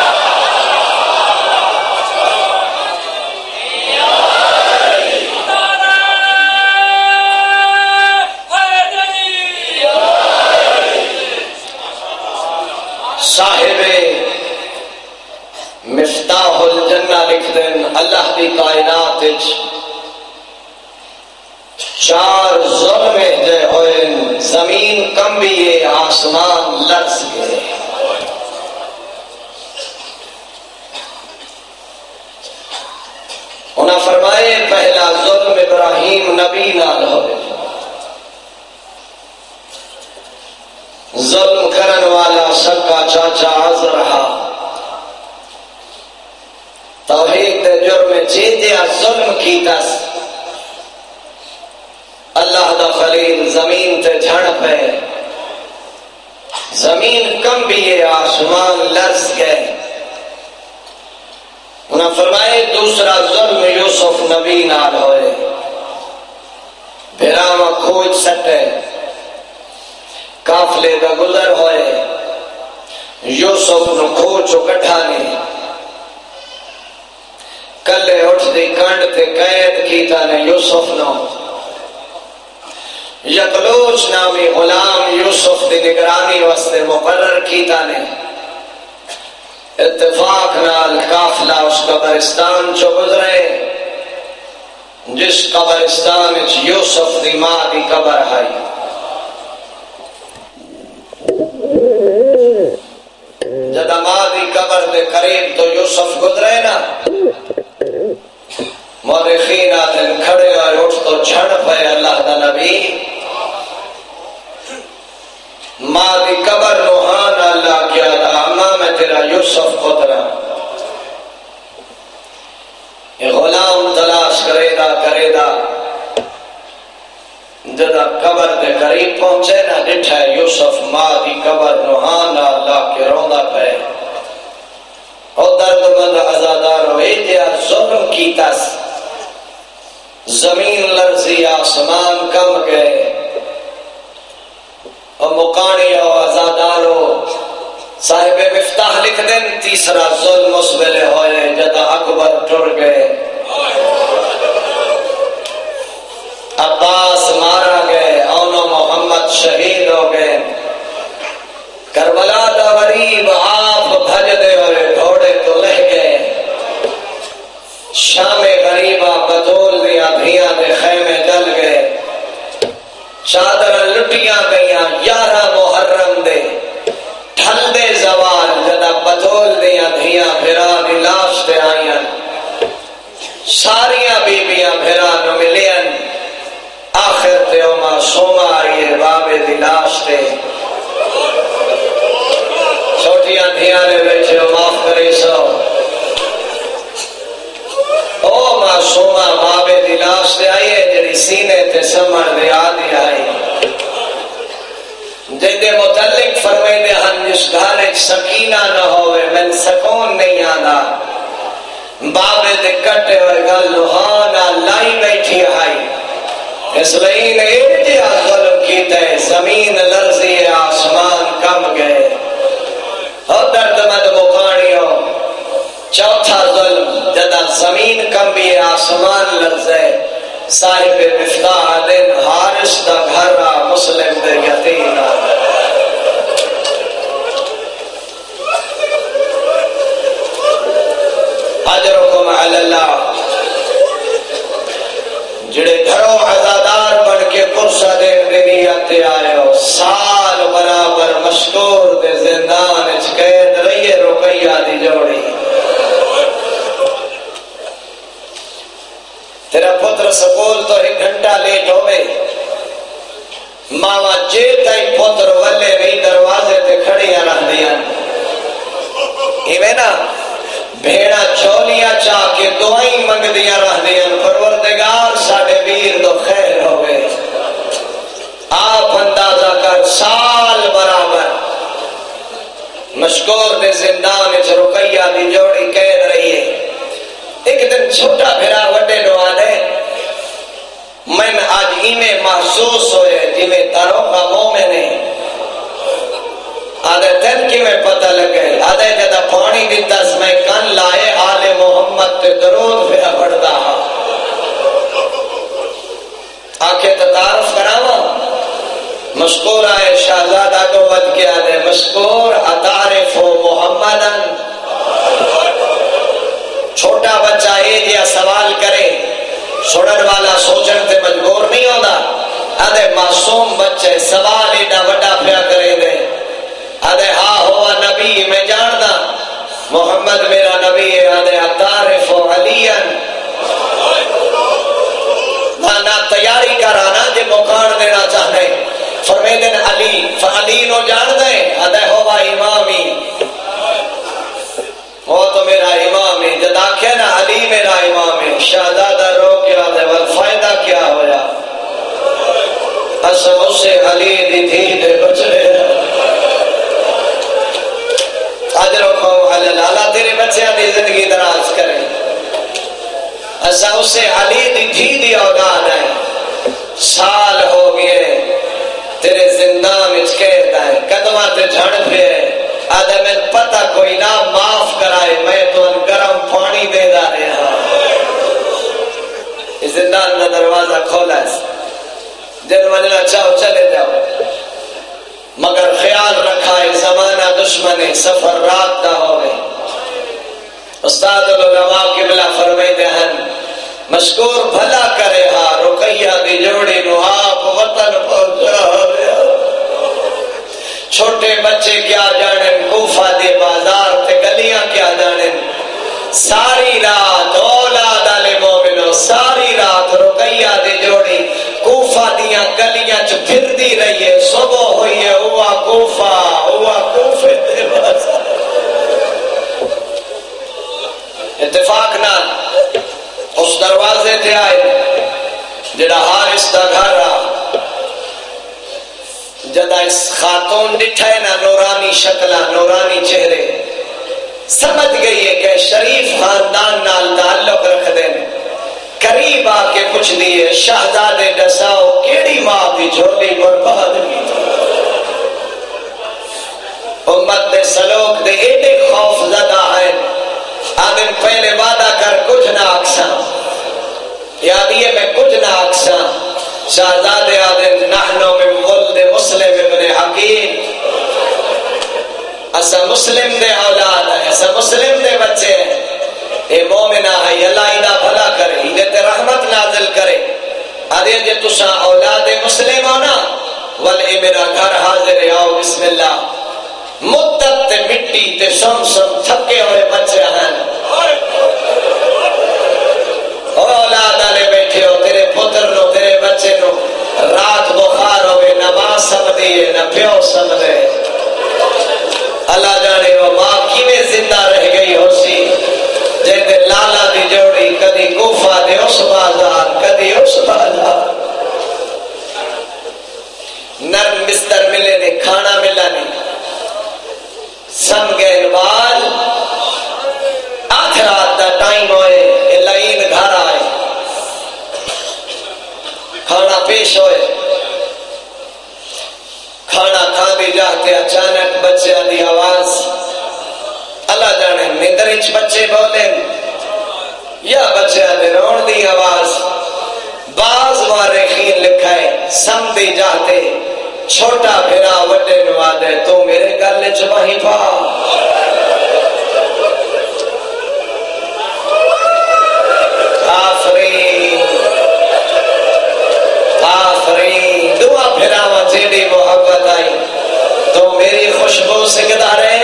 صاحب مفتاح الجنہ لکھ دیں اللہ دی کائنات چار ظلم جے ہوئے، زمین کمبیے آسمان لرز گئے. انہاں فرمائے پہلا ظلم ابراہیم نبی نال ہوئے. ظلم کرن والا سب کا چاچا عذرہا، توحید دے جرم چیدیا ظلم کی تس. اللہ دا خلیل زمین تے جھڑ پہ، زمین کم بھی آسمان لرز گئے. انہاں فرمائے دوسرا ظلم یوسف نبی نال ہوئے. بھیراما کھوج سٹے، کافلے دا گزر ہوئے، یوسف نو کھوچو کٹھانے. کلے اٹھ دی کنڈ تے قید کیتا نے یوسف نو. یقلوچ نامی غلام یوسف دی نگرانی واسطے مقرر کیتا نے. اتفاق نال قافلہ اس قبرستان چو گزرے جس قبرستان وچ یوسف دی ماں دی قبر ہے. جد ماں دی قبر دے قریب تو یوسف گزرے نا، مورخین آدھن کھڑے ہوئے اٹھ تو چھڑ پہ اللہ دا نبی. ماں دی قبر روحان اللہ کیا دا اماں میں تیرا یوسف گزرا. یہ غلام تلاش کرے دا جدا قبر دے قریب پہنچے نا ڈٹھا یوسف ماں دی قبر روحان اللہ کے روندا پہ. اور درد مند عزادار ہوئے دیا ظلم کی تس، زمین لرزی آسمان کم گئے. اور مقانی اور عزادارو صاحب مفتاح لکھ دیں تیسرا ظلم اس ویلے ہوئے جدا اکبر ٹر گئے، عباس مارا گئے، اونو محمد شہید ہو گئے. کربلا دا غریب آپ بھج دے ہوئے گھوڑے تو لہ گئے. شام غریبہ بدول دیا دھیاں دے خیمے جل گئے. چادر لٹیاں گئیاں 11 محرم دے ٹھل دے زوال جدا بدول دیا دھیاں بھرا دی لاش دے آئیاں. ساریاں بیبیاں بھرا نو ملین، آخر تے او معصومہ آئیے بابے دی لاش دے. چھوٹیاں دھیاں نے بیٹھے او معاف کرے سو. او معصومہ بابے دی لاش دے آئیے جڑی سینے تے سمر دے آدھی آئی. جیدے متعلق فرمائے دے ہم جس گھر سکینہ نہ ہوئے میں سکون نہیں آنا بابے دے کٹے ہوئے گل لوہانا لائی بیٹھی آئی اس لئے نے اتیا ظلم کیتا ہے زمین لرزی ہے آسمان کم گئے اور درد مند مکانیوں چوتھا ظلم جدا زمین کم بھی ہے آسمان لرزے صاحب مفتاح دن حارس دا گھر مسلم دے یتیم اجرکم علی اللہ جڑے گھروں عزادار بن کے قرصہ دین دنیات آئے ہو سال برابر مشکور دے زندان اچ قید رہیے رقیہ دی جوڑی تیرا پتر سکول تو 1 گھنٹہ لیٹ ہوئے ماما جے تائی پتر ولے نہیں دروازے تے کھڑیاں رہ دیاں ایویں نا بھیڑا چھولیاں چاہ کے دعائیں منگ دیاں رہ دیاں پروردگار ساڑھے ویر دو خیر ہوئے آپ اندازہ کر سال برابر مشکور دے زندان اچ رقیہ دی جوڑی قید رہی ہے ایک دن چھوٹا بھیرا وڈے نوانے میں آج ایمیں محسوس ہوئے جمیں تروغہ مومن ہے آدھے تن کی میں پتہ لگے آدھے جدہ پانی دیتا اس میں کن لائے آل محمد تے درود پہ بڑھدا آکے تتعارف کراوا مشکور آئے شہزادہ کو ود کے آدھے مشکور اتعارف محمدن چھوٹا بچہ یہ سوال کرے سنن والا سوچن تے مجبور نہیں ہوتا آدھے معصوم بچے سوال ایڈا وڈا پیا کرے دے آدھے ہاں ہوا نبی میں جاننا محمد میرا نبی ہے آدھے اتعارف علین نہ تیاری کرانا جے مکان دینا چاہنے فرمے دن علی نو جان دے آدھے ہوا امامی وہ تو میرا امام ہے جد آکھے نا علی میرا امام ہے شہزادہ رو کیا دے والفائدہ کیا ہویا اسم اسے علی دی تھی دے بچے اجرکم علی اللہ تیرے بچے دی زندگی دراز کرے اسم اسے علی دی تھی دی اولاد ہے سال ہو گئے تیرے زندان اچ قید ہے قدمہ تے جھڑ پہ آدھے میں پتہ کوئی نہ معاف کرائے میں تو ان گرم پانی دے دا رہا اس زندان کا دروازہ کھولا ہے جن وجہ چاہو چلے جاؤ مگر خیال رکھا ہے زمانہ دشمن سفر رات نہ ہوئے استاد العلماء قبلہ فرمائے ہیں مشکور بھلا کرے ہاں رقیہ دی جوڑی نو آپ وطن پہنچا رہا چھوٹے بچے کیا جانن کوفہ دے بازار تے گلیاں کیا جانن ساری رات اولاد علی مومنو ساری رات رقیہ دے جوڑی کوفہ دیاں گلیاں چ پھر دی رہی ہے صبح ہوئی ہے ہوا کوفے دے بازار اتفاق نہ اس دروازے تے آئے جڑا حارس دا گھر جدہ اس خاتون ڈٹھائے نا نورانی شکلہ نورانی چہرے سمجھ گئی ہے کہ شریف خاندان نال تعلق رکھ دینے قریب آ کے پوچھ دیئے شہزادے ڈساؤ کیڑی ماں دی جھولی برباد کی امت دے سلوک دے ایڈے خوف زدہ ہے آدم پہلے وعدہ کر کچھ نہ اکساں یادیے میں کچھ نہ اکساں شہزادے آدم نحنو من ولد مسلم ابن حکیم اسا مسلم دے اولاد ہے اسا مسلم دے بچے ہیں اے مومنہ ہے اللہ ایدہ بھلا کرے ایدہ رحمت نازل کرے آدھے جے تسا اولاد مسلم ہونا والے میرا گھر حاضر آؤ بسم اللہ مدت تے مٹی تے سم تھکے ہوئے بچے ہیں اولاد آلے بیٹھے ہو تیرے پتر نو تیرے بچے نو رات بخار ہوئے نہ ماں سمدھی ہے نہ پیو سمدھے اللہ جانے وہ ماں کیویں زندہ رہ گئی ہو سی جیندے لالا دی جوڑی کدی کوفہ دے اس بازار کدی اس بازار نرم بستر ملے نے کھانا طرح پیش ہوئے. کھانا کھاندی جاتے اچانک بچے دی آواز اللہ جانے نیندر وچ بچے بولے یا بچے دے رون دی آواز. بعض مورخین لکھا ہے سمجھی جاتے چھوٹا بھرا وڈے نوادے تو میرے گل وچ وہیں پا. آفرین دعا پھراواں جیڑی محبت آئی تو میری خوشبو سنگدا رہے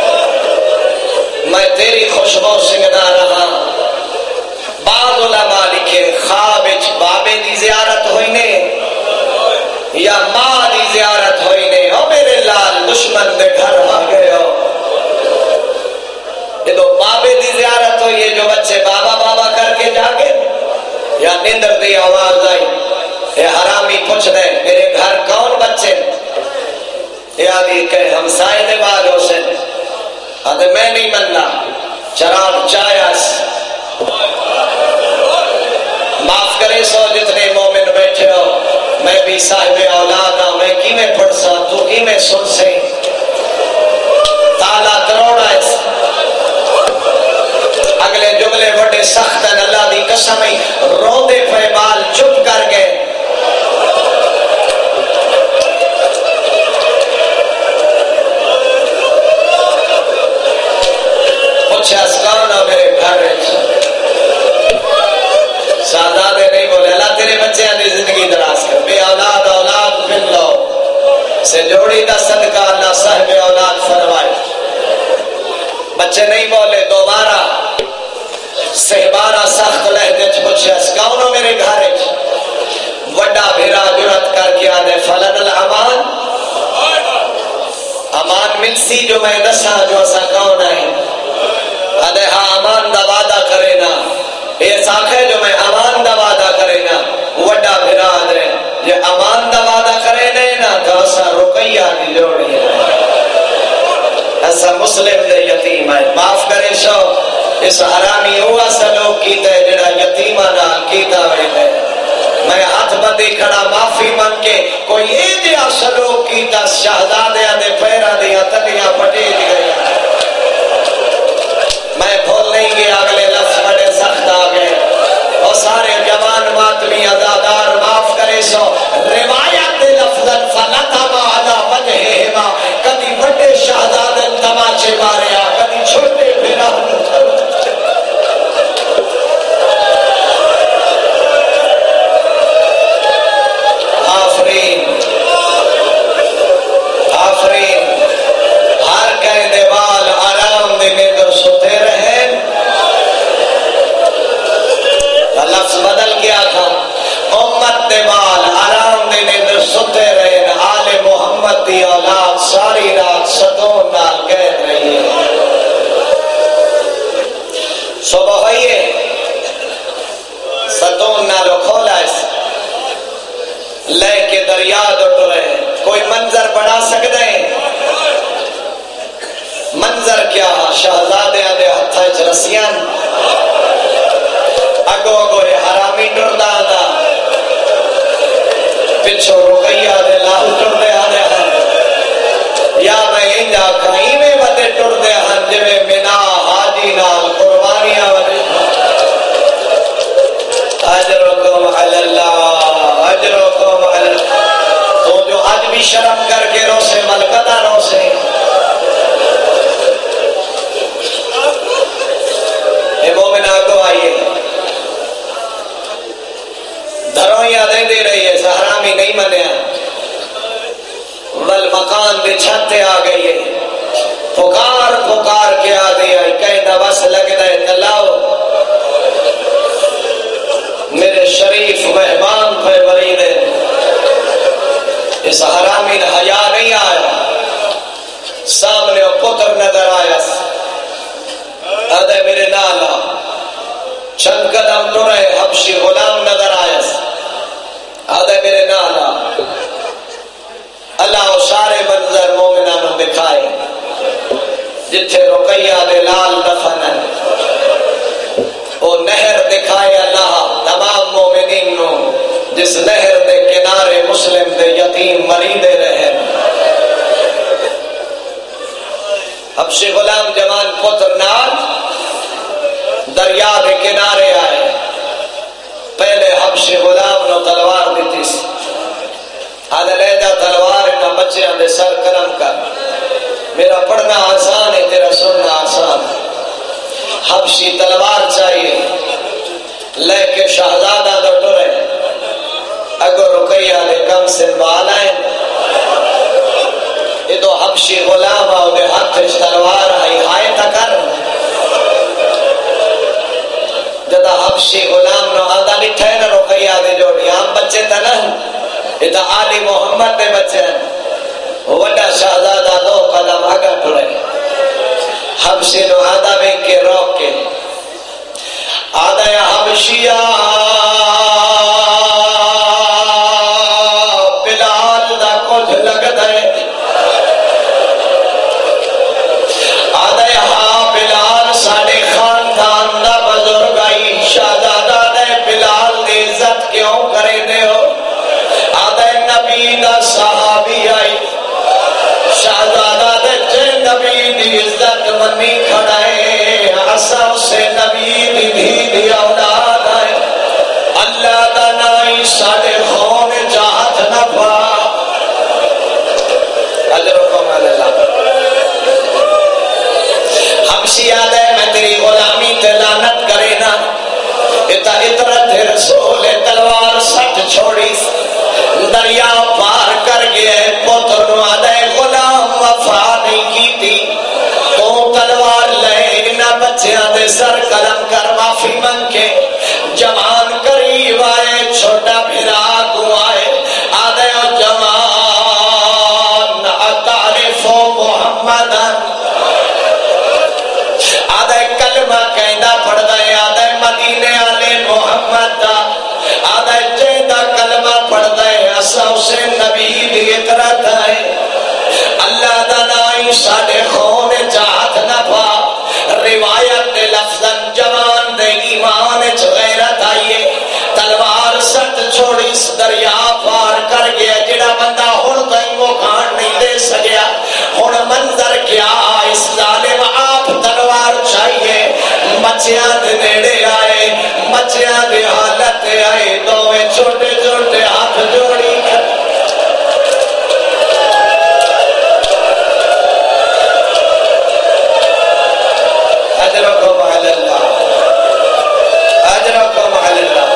میں تیری خوشبو سنگدا رہا. بعض علماء لکھے خواب وچ بابے دی زیارت ہوئی نے یا ماں دی زیارت ہوئی نے او میرے لال دشمن دے گھر آ گئے ہو. یہ تو بابے دی زیارت ہوئی ہے جو بچے بابا بابا کر کے جاگے یا نیندر دی آواز آئی. یہ حرامی پوچھ دے میرے گھر کون بچے یادی کہ ہمسائے دے والوں سے آدھے میں نہیں مننا چراغ چایاس. معاف کرے سو جتنے مومن بیٹھے ہو میں بھی صاحب اولاد ہوں میں کی میں پڑھ سا تو کی میں سن سے تالا کروڑا ہے. اگلے جملے بڑے سخت ہیں اللہ دی قسم ہی روندے پہ بال چپ کر گئے. پوچھا کون ہو میرے گھر شہزادے نہیں بولے اللہ تیرے بچے دی زندگی دراز کر بے اولاد اولاد مل لو سے جوڑی دا صدقہ اللہ صاحب اولاد فرمائے. بچے نہیں بولے دوبارہ سہبارہ سخت لہجے پوچھا کون ہو میرے گھر وڈا بھیرا جرت کر کے آدھے فلن الامان امان ملسی جو میں دسا جو اسا کون ہے آدھے ہاں امان دا وعدہ کرے نا یہ ساکھے جو میں امان دا وعدہ کرے نا وڈا بھیرا آدھے یہ امان دا وعدہ کرے نا تو اسا رقیہ دی جوڑی ہے ایسا مسلم دے یتیم ہے. معاف کرے شو اس حرامی ہوا سلوک کیتا ہے جڑا یتیمہ نال کیتا ہے. میں ہاتھ بندی کھڑا معافی من کے کوئی یہ جیا سلوک کیتا شہزادیاں دے پیرا دیا تلیاں پٹیج گئی. میں بھول نہیں گیا اگلے لفظ بڑے سخت آ گئے اور سارے جوان ماتمی ازادار معاف کرے سو روایت لفظاً فلتما علی وجہہما کبھی بڑے شہزادے تماچے ماریا کبھی چھوٹے پھرا ہر کہیں دیوال آرام دینے تو سوتے رہے. لفظ بدل گیا تھا امت دیوال آرام دینے تو سوتے رہے. آل محمد دی اولاد ساری رات ستون نال کہہ رہی ہے. صبح ہوئیے ستون نالو کھولا اس لے کے دریا ڈٹ رہے. کوئی منظر بنا سکتے ہیں منظر کیا شہزادے دے ہتھاں وچ رسیاں اگو اگو حرامی ٹردا آندا پچھو رقیہ دے لال ٹردے آنے ہیں یا میں انجا کہیں میں ودے ٹردے ہیں جویں منا حاجی نال قربانیاں ودے. اجرکم علی اللہ اجرکم علی اللہ. تو جو آج بھی شرم کر کے رو سے ملکتہ رو سے اے مومنہ کو آئیے دھرویاں دے دے رہی ہے حرامی نہیں منیا ول مکان دے چھتے آ گئی ہے پکار پکار کے آ دیا کہیں نہ بس لگ دے نلاؤ میرے شریف مہمان پہ بری دے. اس حرامی نے حیا نہیں آیا سامنے پتر نظر آیا آدھے میرے نالا چند قدم ٹرے حبشی غلام نظر آیا آدھے میرے نالا اللہ و سارے منظر مومنانوں دکھائے جتھے رقیہ دے لال دفن ہے وہ نہر دکھائے اللہ تمام مومنین نو جس نہر دے مسلم دے یتیم مریدے رہے حبشی غلام جوان پتر نال دریا دے کنارے آئے پہلے حبشی غلام نو تلوار دیتی سی آدھے لے جا تلوار نہ بچیاں دے سر کرم کر میرا پڑھنا آسان ہے تیرا سننا آسان حبشی تلوار چاہیے لے کے شہزادہ دو ٹرے اگر رقیہ دے کم سے بال آئے یہ تو حبشی غلام آؤ دے ہاتھ تلوار آئی ہائے تکر جدا حبشی غلام نو آدھا لٹھے نہ رقیہ دے جوڑی ہم بچے تا نہیں یہ تو آلی محمد دے بچے ہیں وڈا شہزادہ دو قدم آگا ٹھڑے حبشی نو آدھا بے کے روک کے آدھا یا حبشیہ بلال دا کچھ لگ دے آدھا یا بلال ساڑے خاندان دا بزرگ آئی شہزادہ دے بلال دی عزت کیوں کرے دے ہو آدھا نبی دا صحابی آئی شہزادہ دے جے نبی دی عزت منی کھڑائے اسا اسے نبی دی دی اولاد آئے اللہ دا نائی ساڑے خون جاہت نفا اجرکم اللہ حبشی آدھے میں تیری غلامی تے لعنت کرے نا اتا اطرت رسول تلوار سٹ چھوڑی دریا پار کر گئے پتر نو آدھے غلام وفا نہیں کی تھی تو تلوار لے نہ بچیاں دے سر قلم کر معافی من کے جوان قریب آئے چھوٹا بھرا کو آئے آدھے جوان اتعرف محمد آدھے کلمہ کہندہ پڑھ دے آدھے مدینے آلے محمد آدھے جیدہ کلمہ پڑھ دے اسا اسے نبی دی اطرت ہے اللہ دا نائی ساڑے خون جاہت نفا روایت لفظاً جوان دے ایمان غیرت آئیے تلوار ست چھوڑی اس دریا پار کر گیا جڑا بندہ ہن تائیں وہ کھان نہیں دے سکیا ہن منظر کیا اس ظالم آپ تلوار چاہیے مچیاں دے نیڑے آئے مچیاں دے حالت آئے دوے چھوٹے چھوٹے ہاتھ جوڑی کر اجرکم علی اللہ اجرکم علی اللہ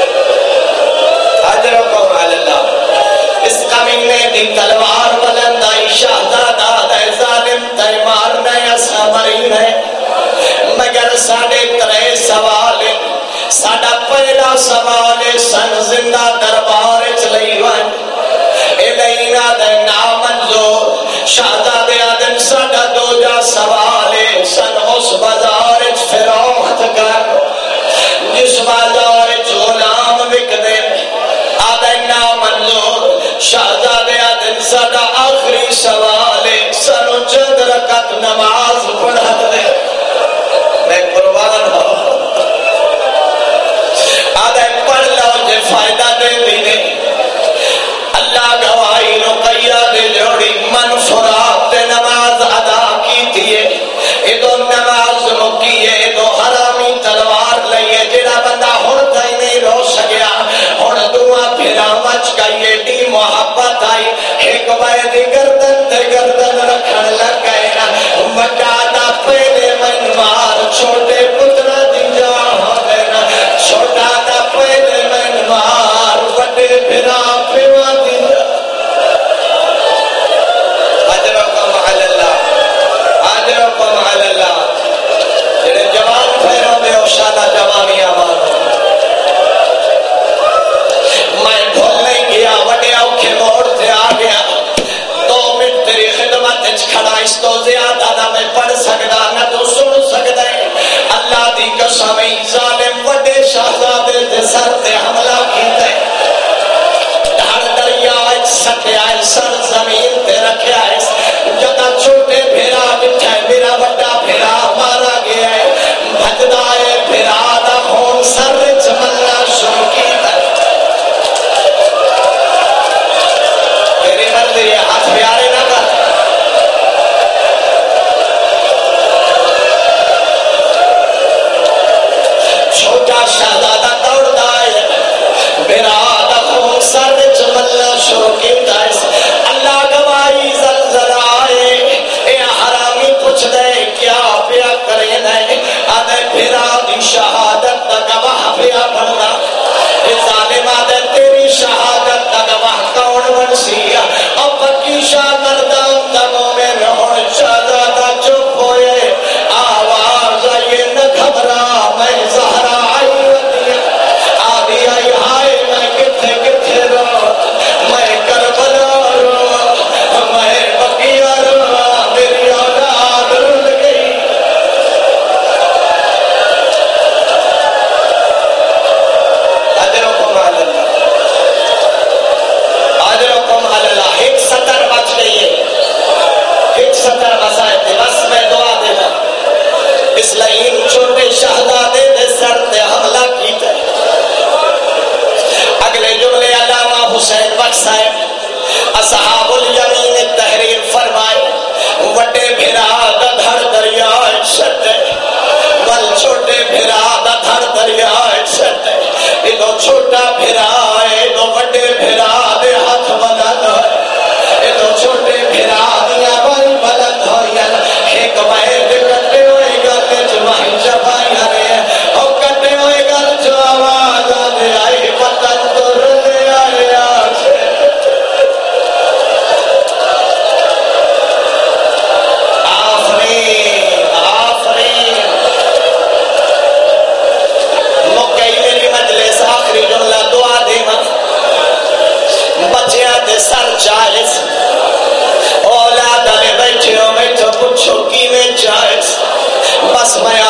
اجرکم علی اللہ اس کمینے دی تلوار بلند آئی شہزادہ دے ظالم تے مارنے اسا مرینے مگر ساڑے ترے سوال ساڑا پہلا سوال سن زندہ دربار چلی ون الینا دے نامنظور شہزادے آدم ساڑا دو جا سوال سن اس بازار فروخت کر جس بازار غلام بک دے آدم نامنظور شہزادے آدم ساڑا آخری سوال سن چند رکعت نماز پڑھت دے میں قربان ہوں آدھے پڑھ لو جے فائدہ دے دینے اللہ گواہی رقیہ دے جوڑی من فرات دے نماز ادا کی دیئے ادو نماز مکیے ادو حرامی تلوار لئیے جڑا بندہ ہن تھائی نہیں رو سکیا ہن دعا پھرا مچ کئیے دی محبت آئی ایک بائے دی گردن تے گردن رکھن لگ گئے نا وڈا دا پہلے من مار چھوٹے پترہ دی جان دینا چھوٹا دا پہلے من مار وڈے پھرا پھرا دی اجرکم علی اللہ اجرکم علی اللہ جنہیں جوان پھیروں دے اوشادہ جوانی آمان میں بھول نہیں گیا وڈے اوکھے موڑ سے آ گیا 2 منٹ تیری خدمت کھڑا اس تو زیادہ نہ میں پڑھ سکتا نہ تو سن سکتا اللہ دی قسم ظالم وڈے شہزادے دے سر تے حملہ کیتے دھڑ دریا سٹے آئے سر زمین تے رکھے آئے جدا چھوٹے بھیرا بٹھے میرا وڈا بھیرا مارا گیا ہے بھجدا ہے بھیرا دا خون سر چملنا شروع کیتا جلدی ہاتھ پیارے نہ کر چھوٹا شہزادہ دوڑتا ہے برادہ خون سر چملنا شروع کیتا ہے اللہ گواہی زلزلہ آئے اے حرامی پوچھ دے کیا پیا کرے دے آدھے برادی شہادت دا گواہ پیا بڑھنا اے ظالم آدھے تیری شہادت دا گواہ کون بنسی اب بکیشہ مردام دا مومن ہون شہزادہ چپ ہوئے آواز آئیے نہ گھبرا میں زہرا اسلام چھوٹے شہزادے دے سر تے حملہ کیتا اگلے جملے علامہ حسین بخش صاحب اصحاب الیمین تحریر فرمائے وڈے بھرا دا دھڑ دریا چھٹ ول چھوٹے بھرا دا دھڑ دریا چھٹ ادو چھوٹا بھرا ادو وڈے بھرا دے ہاتھ بلند ادو چھوٹے بھرا دیا بل بلند ہوئی ایک مہر کٹے ہوئے گل جمائی جبائی ہرے او کٹے ہوئے گل جو آواز آدھے آئی پتن تر لے آئے آچے آفرین آفرین مکئی میری مجلس آخری جملہ دعا دے بچیاں دے سر جائز اولاد آنے بیٹھے ہو میں تو پوچھو کی میں جائز بس میں